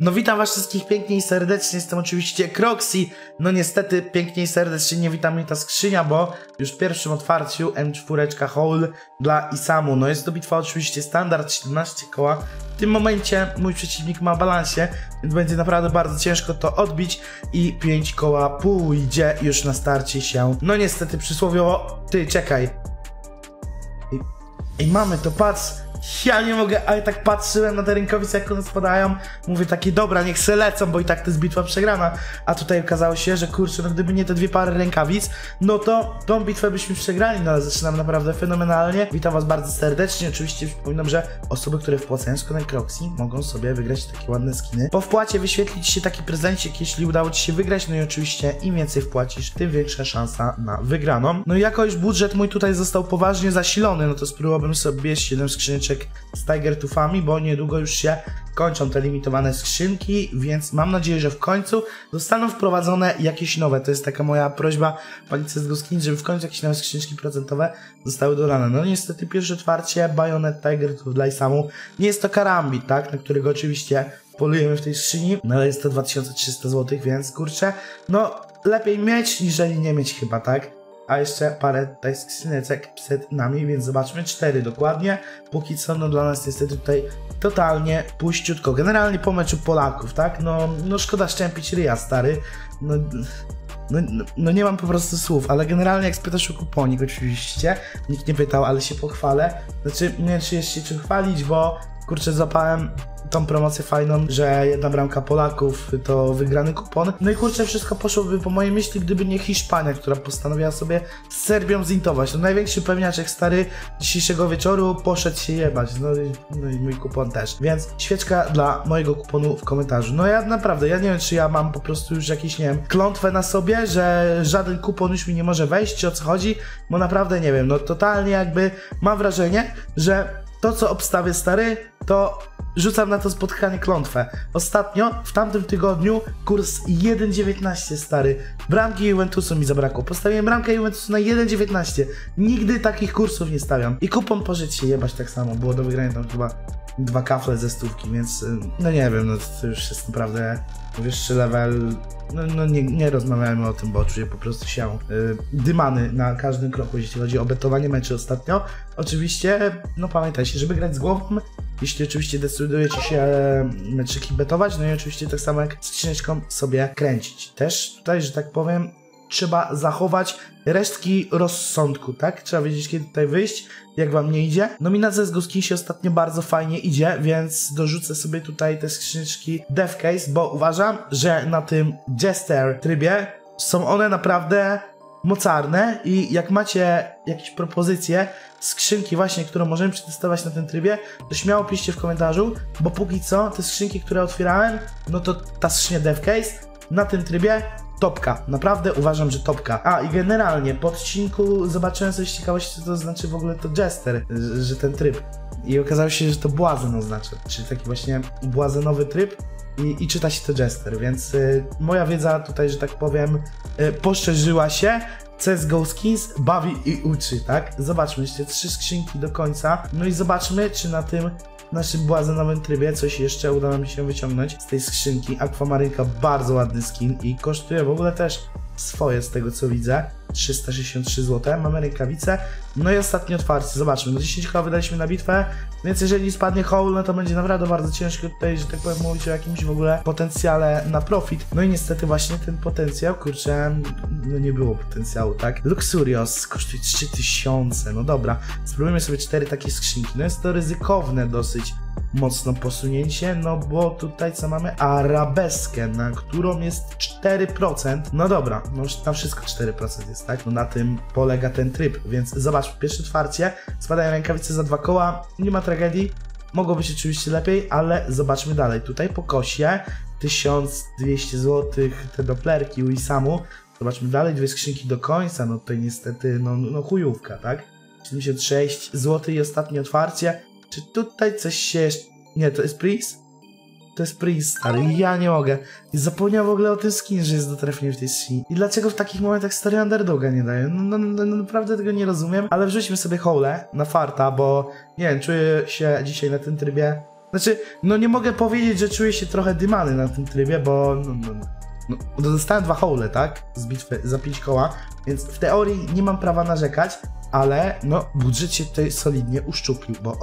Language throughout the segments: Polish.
No witam was wszystkich pięknie i serdecznie, jestem oczywiście Croxy. No niestety pięknie i serdecznie nie wita mnie ta skrzynia, bo już w pierwszym otwarciu M4 Hole dla Isamu. No jest to bitwa oczywiście standard, 17 koła. W tym momencie mój przeciwnik ma balansie, więc będzie naprawdę bardzo ciężko to odbić i 5 koła pójdzie już na starcie się. No niestety przysłowiowo, ty czekaj. I mamy to, patrz. Ja nie mogę, ale tak patrzyłem na te rękawice, jak one spadają. Mówię takie, dobra, niech se lecą, bo i tak to jest bitwa przegrana. A tutaj okazało się, że kurczę, no gdyby nie te dwie pary rękawic, no to tą bitwę byśmy przegrali. No ale zaczynamy naprawdę fenomenalnie. Witam was bardzo serdecznie. Oczywiście przypominam, że osoby, które wpłacają z kodem Croxy, mogą sobie wygrać takie ładne skiny. Po wpłacie wyświetli ci się taki prezencik, jeśli udało ci się wygrać. No i oczywiście im więcej wpłacisz, tym większa szansa na wygraną. No i jako już budżet mój tutaj został poważnie zasilony, no to spróbowałbym sobie 7 skrzyneczek z Tiger Toothami, bo niedługo już się kończą te limitowane skrzynki, więc mam nadzieję, że w końcu zostaną wprowadzone jakieś nowe. To jest taka moja prośba pani CSGO-Skin, żeby w końcu jakieś nowe skrzyneczki procentowe zostały dodane. No niestety pierwsze otwarcie Bayonet Tiger Tooth dla Isamu. Nie jest to Karambit, tak, na którego oczywiście polujemy w tej skrzyni, no ale jest to 2300 zł, więc kurczę, no lepiej mieć, niżeli nie mieć chyba, tak? A jeszcze parę tutaj skrzyneczek przed nami, więc zobaczmy, 4 dokładnie. Póki co, no dla nas niestety tutaj totalnie puściutko. Generalnie po meczu Polaków, tak? No szkoda szczępić ryja, stary. No nie mam po prostu słów, ale generalnie jak spytasz o kuponik oczywiście, nikt nie pytał, ale się pochwalę. Znaczy, nie wiem, czy jest się czym chwalić, bo kurczę, złapałem tą promocję fajną, że jedna bramka Polaków to wygrany kupon. No i kurczę, wszystko poszłoby po mojej myśli, gdyby nie Hiszpania, która postanowiła sobie z Serbią zintować. No największy pewniaczek stary dzisiejszego wieczoru poszedł się jebać. No i mój kupon też. Więc świeczka dla mojego kuponu w komentarzu. No ja naprawdę, ja nie wiem, czy ja mam po prostu już jakieś, nie wiem, klątwę na sobie, że żaden kupon już mi nie może wejść, czy o co chodzi, bo naprawdę nie wiem, no totalnie jakby mam wrażenie, że to, co obstawię, stary, to rzucam na to spotkanie klątwę. Ostatnio, w tamtym tygodniu, kurs 1,19, stary. Bramki Juventusu mi zabrakło. Postawiłem bramkę Juventusu na 1,19. Nigdy takich kursów nie stawiam. I kupon poszedł się jebać tak samo. Było do wygrania tam chyba 2 kafle ze stówki, więc no nie wiem, no to już jest naprawdę wyższy level. No nie rozmawiajmy o tym, bo czuję po prostu się dymany na każdym kroku, jeśli chodzi o betowanie meczy ostatnio. Oczywiście, no pamiętajcie, żeby grać z głową, jeśli oczywiście decydujecie się meczyki betować, no i oczywiście tak samo jak skrzyneczką sobie kręcić. Też tutaj, że tak powiem, trzeba zachować resztki rozsądku, tak? Trzeba wiedzieć, kiedy tutaj wyjść, jak wam nie idzie. No mi na CSGO-Skin się ostatnio bardzo fajnie idzie, więc dorzucę sobie tutaj te skrzyneczki Deathcase, bo uważam, że na tym Jester trybie są one naprawdę mocarne i jak macie jakieś propozycje, skrzynki właśnie, którą możemy przetestować na tym trybie, to śmiało piszcie w komentarzu, bo póki co te skrzynki, które otwierałem, no to ta skrzynia Deathcase na tym trybie topka. Naprawdę uważam, że topka. A i generalnie po odcinku zobaczyłem coś z ciekawości, co to znaczy w ogóle to Jester, że ten tryb. I okazało się, że to błazen oznacza, czyli taki właśnie błazenowy tryb i czyta się to Jester, więc moja wiedza tutaj, że tak powiem, poszerzyła się. CSGO Skins bawi i uczy, tak? Zobaczmy jeszcze 3 skrzynki do końca, no i zobaczmy, czy na tym naszym błazenowym trybie coś jeszcze uda nam się wyciągnąć z tej skrzynki. Aquamarynka, bardzo ładny skin i kosztuje w ogóle też swoje z tego co widzę, 363 zł, mamy rękawice, no i ostatnie otwarcie, zobaczmy, no 10 koła wydaliśmy na bitwę, więc jeżeli spadnie hole, no to będzie naprawdę bardzo ciężko tutaj, że tak powiem, mówić o jakimś w ogóle potencjale na profit, no i niestety właśnie ten potencjał, kurczę, no nie było potencjału, tak? Luxurious kosztuje 3000, no dobra, spróbujmy sobie 4 takie skrzynki, no jest to ryzykowne dosyć mocno posunięcie, no bo tutaj co mamy? Arabeskę, na którą jest 4%, no dobra, no już na wszystko 4% jest, tak? No na tym polega ten tryb, więc zobacz, pierwsze otwarcie, spadają rękawice za 2 koła, nie ma tragedii, mogło być oczywiście lepiej, ale zobaczmy dalej, tutaj po kosie 1200 zł te doplerki u Isamu, zobaczmy dalej, 2 skrzynki do końca, no tutaj niestety, no chujówka, tak? 76 zł i ostatnie otwarcie. Czy tutaj coś się... Nie, to jest Prince? To jest Prince, stary. Ja nie mogę. I zapomniałem w ogóle o tym skin, że jest do trafienia w tej skin. I dlaczego w takich momentach stary underdoga nie daje? No naprawdę tego nie rozumiem. Ale wrzućmy sobie hole na farta, bo nie wiem, czuję się dzisiaj na tym trybie Znaczy, no nie mogę powiedzieć, że czuję się trochę dymany na tym trybie, bo dostałem 2 hole, tak? Z bitwy za 5 koła, więc w teorii nie mam prawa narzekać, ale no budżet się tutaj solidnie uszczuplił, bo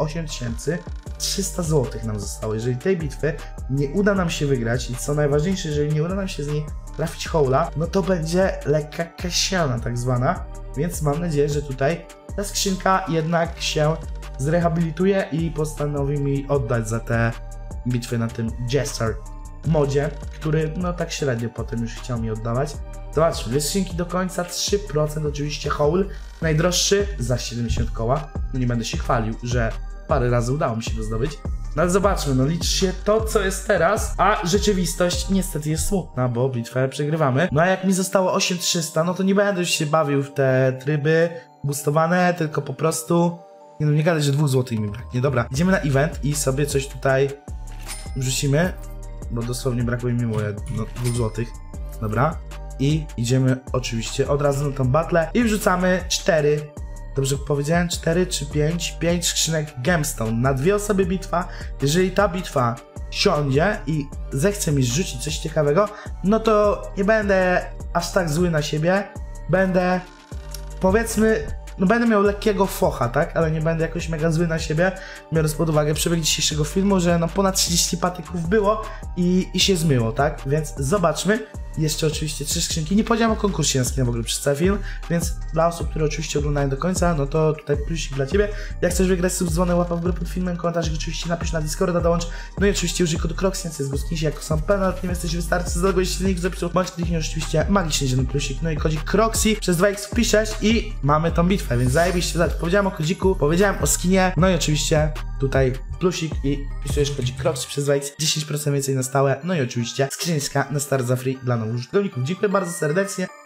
8300 zł nam zostało. Jeżeli tej bitwy nie uda nam się wygrać i co najważniejsze, jeżeli nie uda nam się z niej trafić hola, no to będzie lekka kasiana tak zwana, więc mam nadzieję, że tutaj ta skrzynka jednak się zrehabilituje i postanowi mi oddać za te bitwy na tym Jester modzie, który no tak średnio potem już chciał mi oddawać. Zobaczmy, dwie skrzynki do końca, 3% oczywiście howl, najdroższy za 70 koła, no nie będę się chwalił, że parę razy udało mi się go zdobyć. No ale zobaczmy, no liczy się to, co jest teraz, a rzeczywistość niestety jest smutna, bo bitwę przegrywamy. No a jak mi zostało 8300, no to nie będę już się bawił w te tryby boostowane, tylko po prostu... Nie gadać, że 2 zł mi braknie. Dobra, idziemy na event i sobie coś tutaj wrzucimy, bo dosłownie brakuje mi moje 2 zł. Dobra, i idziemy oczywiście od razu na tą battle i wrzucamy 4. Dobrze powiedziałem? 4 czy 5? 5 skrzynek gemstone na 2 osoby bitwa. Jeżeli ta bitwa siądzie i zechce mi rzucić coś ciekawego, no to nie będę aż tak zły na siebie. Będę, powiedzmy, no będę miał lekkiego focha, tak? Ale nie będę jakoś mega zły na siebie, biorąc pod uwagę przebieg dzisiejszego filmu, że no ponad 30 patyków było i się zmyło, tak? Więc zobaczmy. Jeszcze oczywiście 3 skrzynki. Nie powiedziałem o konkursie na skin w ogóle przez cały film, więc dla osób, które oczywiście oglądają do końca, no to tutaj plusik dla ciebie. Jak chcesz wygrać, subdzwonę, łapa w górę pod filmem, komentarz oczywiście napisz na Discorda, dołącz. No i oczywiście użyj kodu Croxy, więc jest skin się jako sam penalt, nie jesteś wystarczy, zalogujesz się link w zapisu, bądź kliknij oczywiście magiczny zielony plusik, no i kodzik Croxy przez 2x wpiszesz i mamy tą bitwę, więc zajebiście. Powiedziałem o kodziku, powiedziałem o skinie, no i oczywiście tutaj plusik i wpisujesz kodzik Croxy przez 2x, 10% więcej na stałe, no i oczywiście skrzynka na start za free dla nowych użytkowników. Dziękuję bardzo serdecznie.